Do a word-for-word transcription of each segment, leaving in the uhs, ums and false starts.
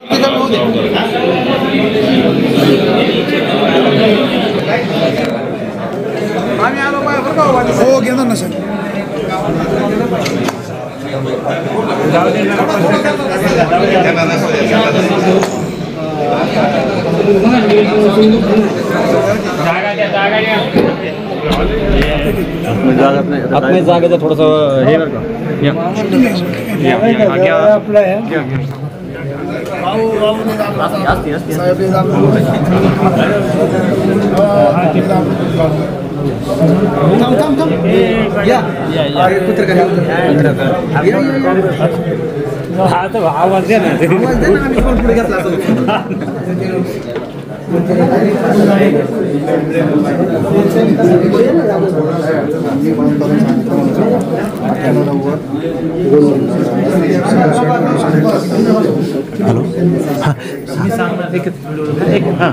हो घेणार ना सर. अपने जागेचं थोडंसं हे बरं का थांब थांब थांब या आवाज द्या ना पुढे घेतला हॅलो हां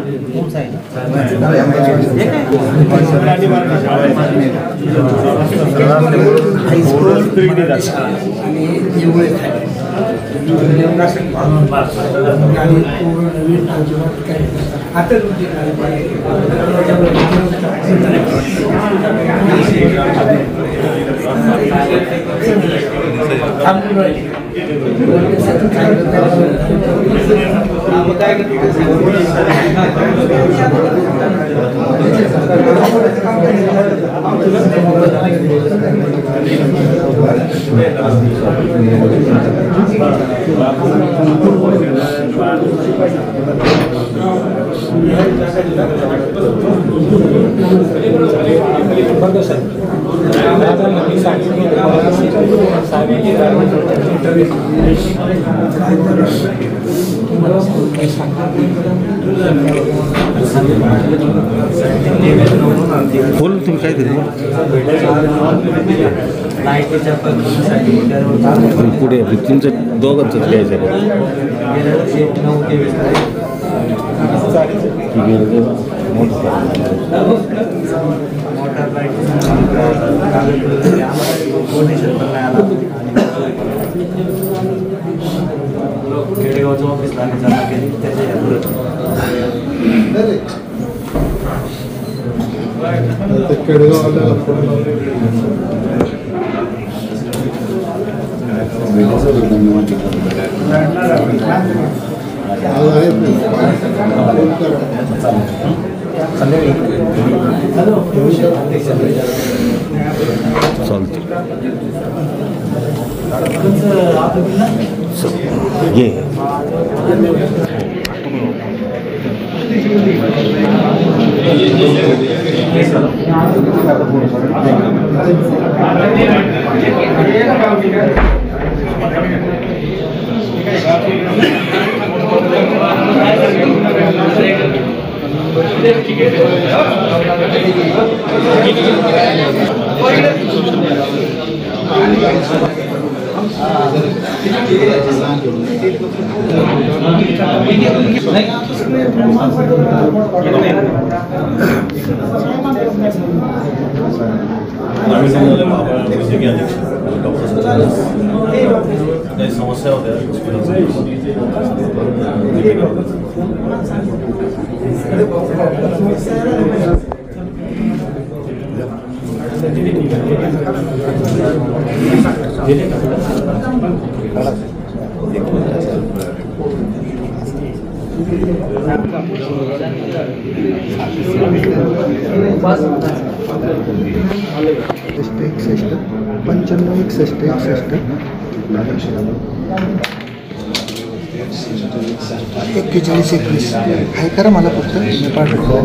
बोल तुम्ही काय तरी पुढे तुमचं दोघांच घ्यायचं खेडेगावचं ऑफिस लागेल चालते ये समस्या होत्या एकसष्ट पंच्याण्णव एकसष्ट एकसष्ट एक्केचाळीस एकवीस आहे करा मला फक्त मी पाठवतो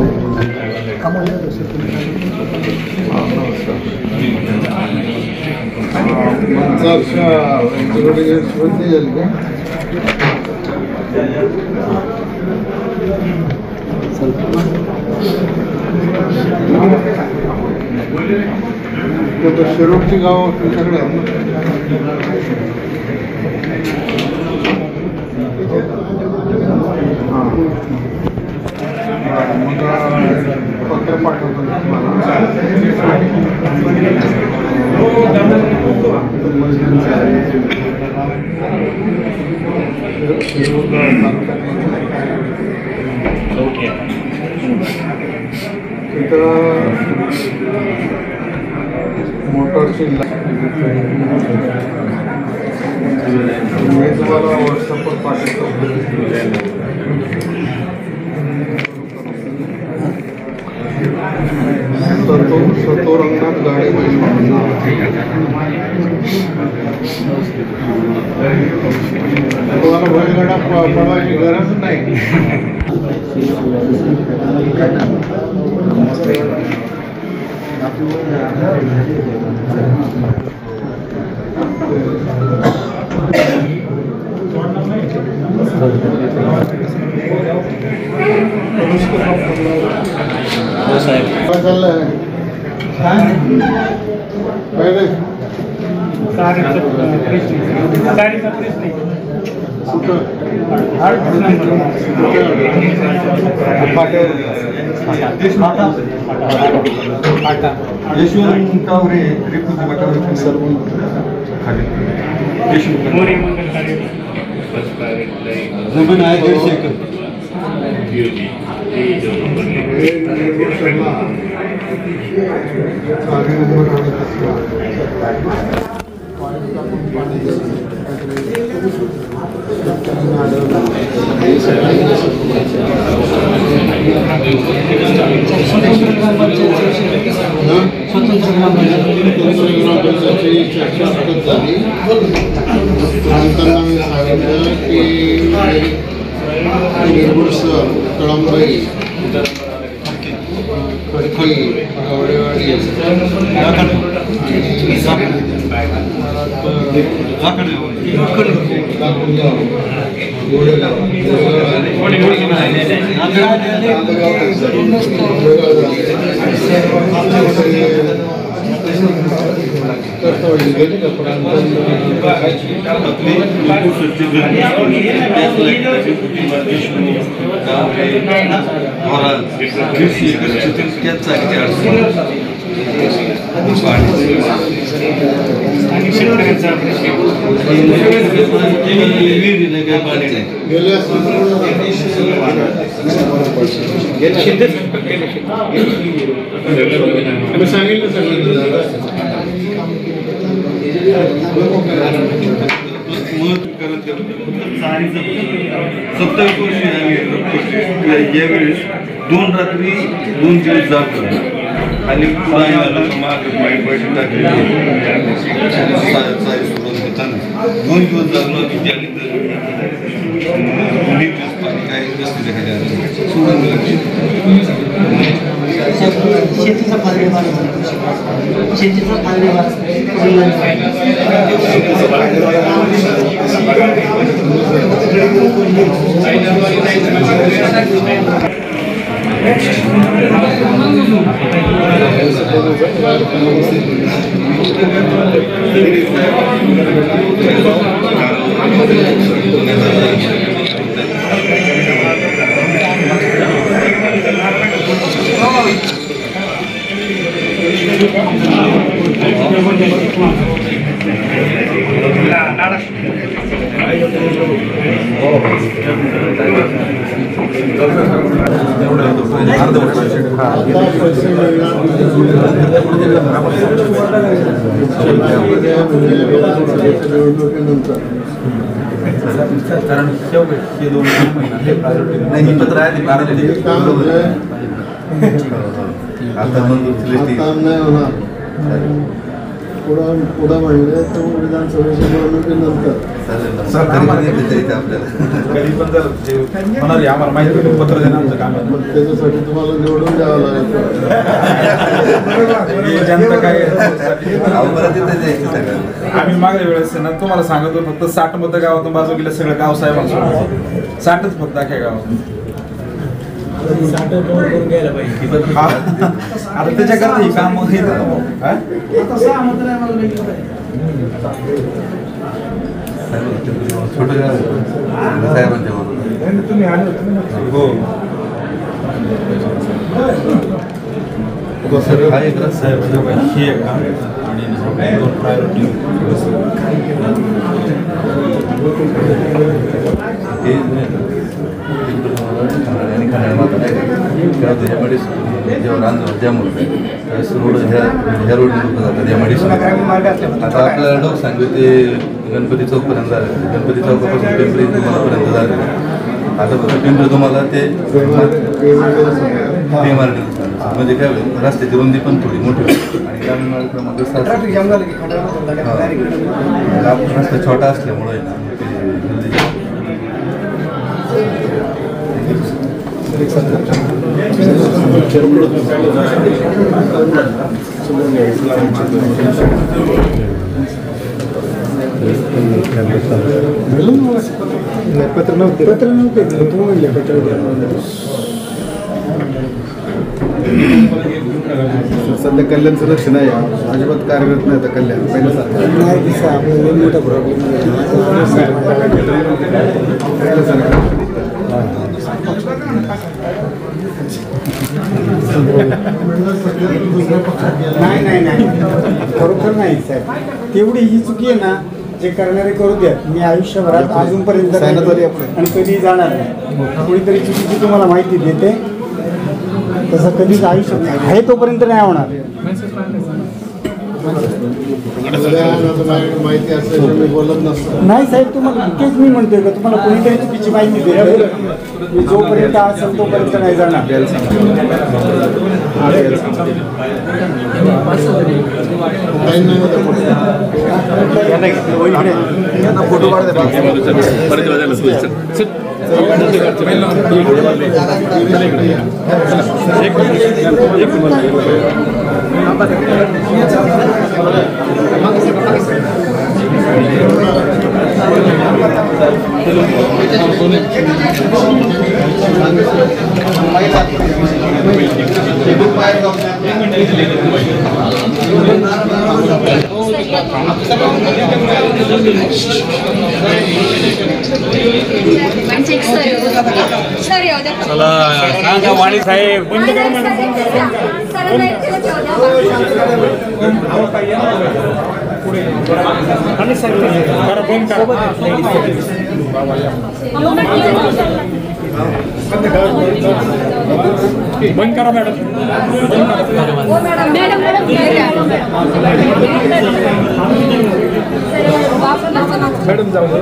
शेरोटची गाव तुमच्याकडे आहे मग पत्र पाठवतो तुम्हाला शिरूर तिथं मोटरची मी तुम्हाला व्हॉट्सअपवर पाठवतो. सतो सतो रंगात गाडी तुम्हाला बैलगाडा पळवायची गरज नाही. हो साहेब. काय चाललंय? काय रे? यशवंतरावरे त्रिपुटी मठावरती सर्व जमीन आहे दीडशे एकर. स्वतंत्र ग्रामपंचायतची चर्चा सुरू झाली. त्यांना मी सांगितलं की निरगुडसर कळंबाई खडखई गावडेवाडी सांगितलं सत्तावीस वर्षी आम्ही यावेळेस दोन रात्री दोन दिवस जागलो आणि मागे पैसे टाकले दोन दिवस जागलो की त्यानंतर पाणी काय रस्ते खाली सोडून शेतीचा फायदेवार शेतीचा फायदेवार कारण हे दोन नाही पत्र आहे आता नाही होणार. पुढं पुढं म्हणले तर विधानसभेच्या निवडणुकीनंतर कधी पण जर होणार आम्हाला माहिती पत्र देणं आमचं काम आहे. पण त्याच्यासाठी तुम्हाला निवडून द्यावं लागेल. जनता काय आम्ही मागल्या वेळेस ना तुम्हाला सांगतो फक्त साठ मतं गावातून बाजू गेलं सगळं गाव साहेबांसोबत साठच फक्त अख्या गावात. आता त्याच्याकरता ही काम तुम्ही हो हा एक रस्ता आहे हे एक काम आणि दोन प्रायोरिटी हे आणि खाण्याला माता नाही तेव्हा त्याच्या मेडिसिन जेव्हा रांजवर जॅम होतं त्यावेळेस रोड ह्या ह्या रोडने लोक जातात या मेडिसिन आता आपल्याला लोक सांगतो ते गणपती चौकपर्यंत झालं गणपती चौकापासून पिंपरी तुम्हालापर्यंत झालं आता फक्त पिंपरी तुम्हाला ते पी एम आर डी म्हणजे काय होईल रस्त्याची रुंदी पण थोडी मोठी होईल आणि ग्रामीण मार्ग क्रमांक सात रस्ता छोटा असल्यामुळे पत्र नव्हते पत्र नव्हते तू म्हणले पत्र सध्या कल्याणचं लक्ष नाही अजिबात कार्यरत नाही आता कल्याण पहिल्यासारखं नाही दिसा आपल्याला मोठा प्रॉब्लेम नाही नाही नाही खरोखर नाही साहेब तेवढी ही चुकी आहे ना जे करणारे करू द्या मी आयुष्यभरात अजूनपर्यंत आणि कधी जाणार नाही कोणीतरी चुकीची तुम्हाला माहिती देते तसं कधीच आयुष्य आहे तोपर्यंत नाही होणार माहिती असेल मी बोलत नसतो नाही साहेब तुम्हाला तेच मी म्हणतोय का तुम्हाला कोणीतरी चुकीची माहिती देते मी जोपर्यंत असेल तोपर्यंत नाही जाणार फोटो चला वाणी साहेब बंद करा मॅडम बंद करा मॅडम मॅडम जाऊ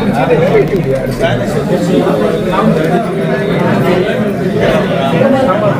एक मिनिट